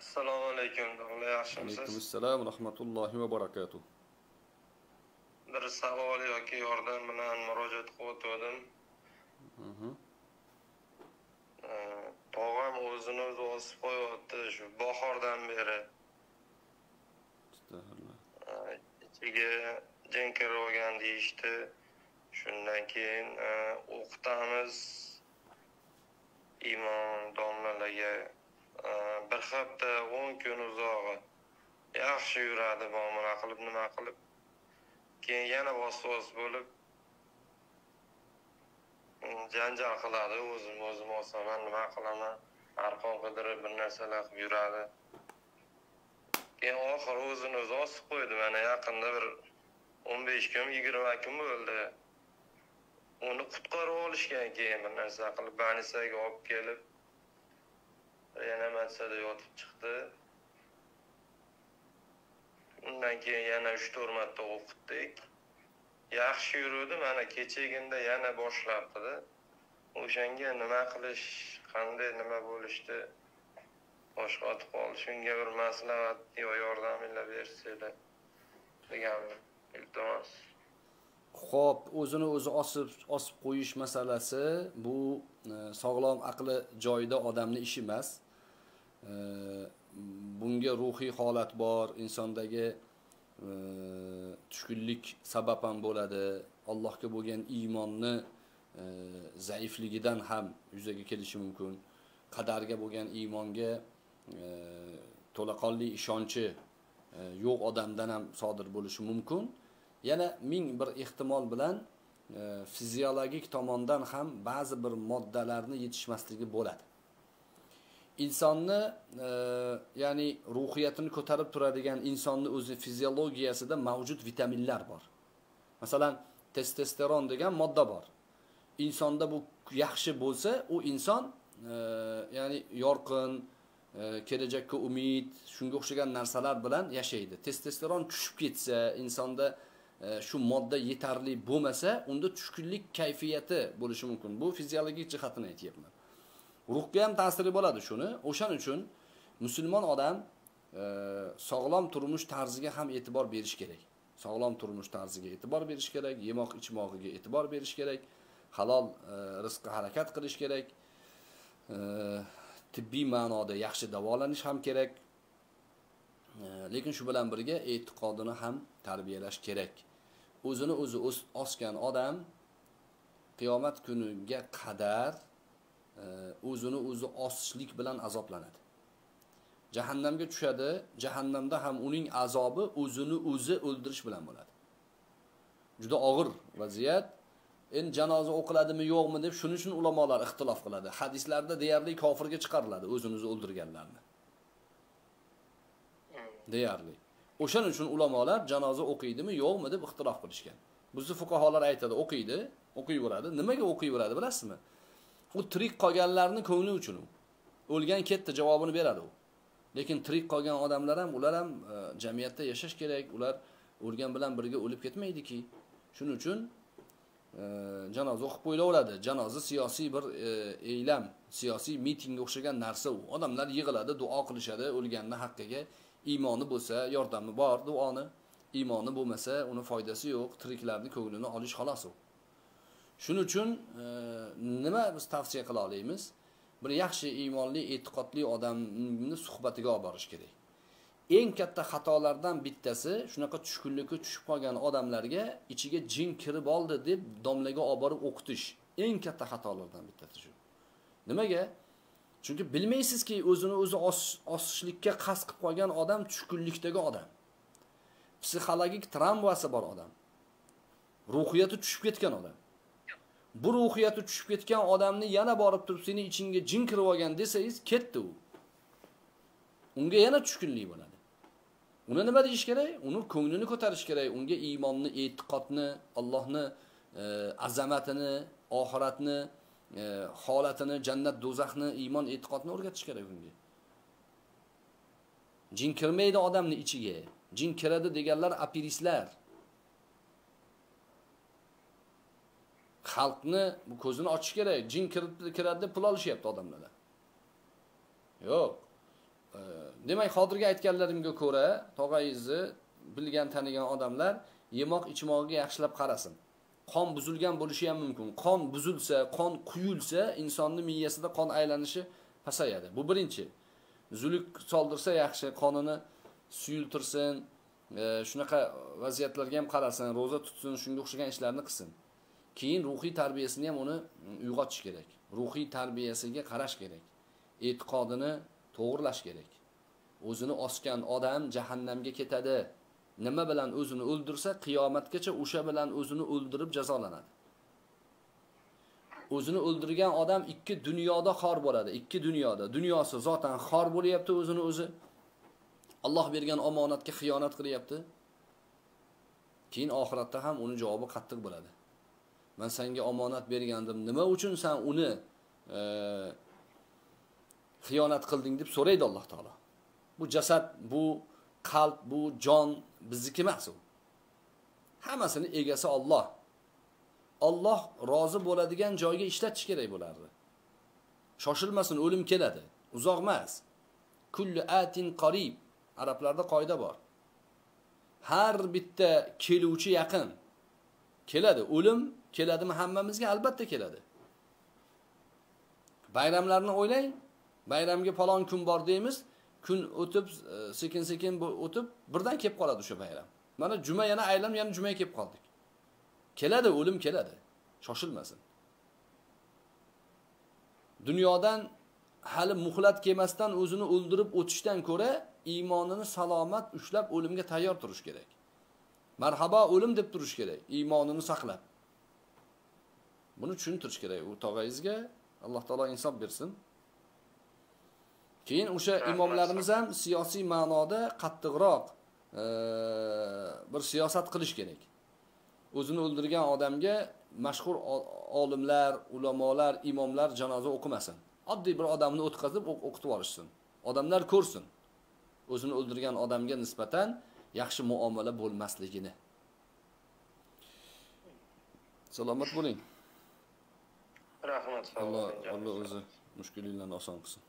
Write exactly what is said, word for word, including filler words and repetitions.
Assalomu alaykum, domla, yaxshimisiz? Alaykum assalom, rahmatullohi va barakatuh. Bir savol yoki yordam bilan murojaat qilib Mhm. Tog'am o'zini o'zi osib qo'yapti shu bahordan beri. Astagfirullah. Ichiga jin kirib olgan deyishdi. Shundan keyin o'qitamiz imom domlalarga bir hafta o'n kun uzog'i yaxshi yuradi, muomala qilib nima qilib. Keyin yana vasvas bo'lib janjal qiladi, o'zim o'zim osaman, nima qilaman, arqon qidirib bir narsalar qilib yuradi. Keyin oxiri o'zini o'zi osib qo'ydi. Mana yaqinda bir o'n besh kun, yigirma kun bo'ldi. Uni qutqarib olishgan, keyin bir narsa qilib banisaga olib kelib reanimatsiyada yotib chiqdi. Undan keyin yana uch to'rt marta o'qitdik. Yaxshi yurdi, mana kechaginda yana boshlabdi. O'shanga nima qilish, qanday nima bo'lishdi boshqotib qoldi. Shunga bir maslahat yo yordaminglar bersanglar deganman. Iltimos. Xo'p, o'zini o'zi osib osib qo'yish masalasi bu e, sog'lom aqli joyida odamning ishi emas. E, bunga ruhiy holat bor, insondagi e, tushkunlik sabab ham bo'ladi. Allohga bo'lgan iymonni e, zaifligidan ham yuzaga kelishi mumkin. Qadarga bo'lgan iymonga e, to'laqonli ishonchi e, yo'q odamdan ham sodir bo'lishi mumkin. Yana ming bir ehtimol bilan e, fiziologik tomondan ham ba'zi bir moddalarni yetishmasligi bo'ladi. Insonni e, ya'ni ruhiyatini ko'tarib turadigan insonni o'zi fiziologiyasida mavjud vitaminlar bor. Masalan, testosteron degan modda bor. Insonda bu yaxshi bo'lsa, u inson e, ya'ni yorqin, e, kelajakka umid, shunga o'xshagan narsalar bilan yashaydi. Testosteron tushib ketsa, insonda shu modda yetarli bo'lmasa, unda tushkunlik kayfiyati bo'lishi mumkin. Bu fiziologik jihatini aytyapman. Ruhga ham ta'siri bo'ladi shuni. O'shaning uchun musulmon odam e, sog'lom turmush tarziga ham e'tibor berish kerak. Sog'lom turmush tarziga e'tibor berish kerak, yemoq ichmog'iga e'tibor berish kerak, halol e, rizqqa harakat qilish kerak. E, tibbiy ma'noda yaxshi davolanish ham kerak. E, lekin shu bilan birga e'tiqodini ham tarbiyalash kerak. O'zini o'zi osgan odam qiyomat kuniga qadar o'zini o'zi osishlik bilan azoblanadi. Jahannamga tushadi, jahannamda ham uning azobi o'zini o'zi o'ldirish bilan bo'ladi. Juda og'ir vaziyat. Endi janoza o'qiladimi yo'qmi deb shuning uchun ulamolar ixtilof qiladi. Hadislarda deyarli kofirga chiqariladi o'zini o'zi o'ldirganlarni. Deyarli. O'shaning uchun ulamolar janoza o'qiydimi yo'qmi deb ixtilof qilishgan. Bizni fuqaholar aytadi, o'qiydi, o'qiyveradi. Nimaga o'qiyveradi bilasizmi? U tirik qolganlarning ko'ngli uchun u. O'lgan ketdi javobini beradi u. Lekin tirik qolgan odamlar ham, ular ham e, jamiyatda yashash kerak. Ular o'lgan bilan birga o'lib ketmaydiki. Shuning uchun e, janoza o'qib qo'yilaveradi. Janoza siyosiy bir e, e'lam, siyosiy mitingga o'xshagan narsa u. Odamlar yig'iladi, duo qilishadi o'lganning haqqiga. Iymoni bo'lsa yordami bor duoni, iymoni bo'lmasa uni foydasi yo'q, tiriklarning ko'nglini olish xolos u. Shuning uchun e, nima biz tavsiya qila olamiz? Bir yaxshi iymonli, e'tiqodli odamni suhbatiga olib borish kerak. Eng katta xatolardan bittasi shunaqa tushkunlikka tushib qolgan odamlarga ichiga jin kirib oldi deb domlaga olib borib o'qitish. Eng katta xatolardan bittasi shu. Nimaga? Chunki bilmaysizki, o'zini o'zi os, osishlikka qasd qilib qolgan odam tushkunlikdagi odam. Psixologik travmasi bor odam. Ruhiyati tushib ketgan odam. Bu ruhiyati tushib ketgan odamni yana borib turib seni ichingga jin kirib olgan desangiz, ketdi u. Unga yana tushkunlik bo'ladi. Uni nima deyish kerak? Uni ko'nglini ko'tarish kerak, unga iymonni, e'tiqodni, Allohni e, azamatini, oxiratni, E, holatini, jannat, do'zaxni, iymon, e'tiqodni o'rgatish kerak unga. Jin kirmaydi odamning ichiga. Jin kiradi deganlar apiristlar. Xalqni bu ko'zini ochish kerak. Jin kiradi, kiradi deb pul olishyapti odamlar. Yo'q. E, Demak, hozirgi aytganlarimga ko'ra, tog'ayingizni bilgan, tanigan odamlar yemoq ichmog'iga yaxshilab qarasin. Qon buzilgan bo'lishi ham mumkin. Qon buzilsa, qon quyulsa, insonning miyasida qon aylanishi pasayadi. Bu birinchi. Zuluk soldirsa yaxshi, qonini suyultirsin, e, shunaqa vaziyatlarga ham qarasin, roza tutsin, shunga o'xshagan ishlarni qilsin. Keyin ruhiy tarbiyasini ham uni uyg'otish kerak. Ruhiy tarbiyasiga qarash kerak. E'tiqodini to'g'irlash kerak. O'zini osgan odam jahannamga ketadi. Nima bilan o'zini o'ldirsa, qiyomatgacha o'sha bilan o'zini o'ldirib jazolanadi. O'zini o'ldirgan odam ikki dunyoda xor bo'ladi. Ikki dunyoda. Dunyosi zotan xor bo'lyapti o'zini o'zi. Alloh bergan omonatga xiyonat qilyapti. Keyin oxiratda ham uni javobi qattiq bo'ladi. Men senga omonat bergandim. Nima uchun sen uni e, xiyonat qilding deb so'raydi Alloh taolo. Bu jasad, bu qalb, bu jon bizniki emas u. Hammasini egasi Alloh. Alloh rozi bo'ladigan joyga ishlatish kerak bo'lardi. Shoshilmasin, o'lim keladi. Uzoq emas. Kullu atin qarib. Arablarda qoida bor. Har bitta keluvchi yaqin. Keladi. O'lim keladimi hammamizga? Albatta keladi. Bayramlarni o'ylang. Bayramga falon kun bor deymiz. Kun o'tib, sekin-sekin o'tib, birdan kelib qoladi o'sha bayram. Mana juma yana aylanib, yana jumaga kelib qoldik. Keladi, o'lim keladi. Shoshilmasin. Dunyodan hali muhlat kelmasdan o'zini o'ldirib o'tishdan ko'ra, iymonini salomat ushlab o'limga tayyor turish kerak. Marhaba o'lim deb turish kerak, iymonini saqlab. Buni tushuntirish kerak u tog'ayizga. Alloh taolo insof bersin. Keyin o'sha imomlarimiz ham siyosiy ma'noda qattiqroq e, bir siyosat qilish kerak. O'zini o'ldirgan odamga mashhur olimlar, ulamolar, imomlar janoza o'qimasin. Oddiy bir odamni o'tkazib o'qitib yuborishsin. Odamlar ko'rsin. O'zini o'ldirgan odamga nisbatan yaxshi muomala bo'lmasligini. Salomat bo'ling. Rahmat, sog' Alloh bo'ling. Alloh o'zi mushkulinglarni oson qilsin.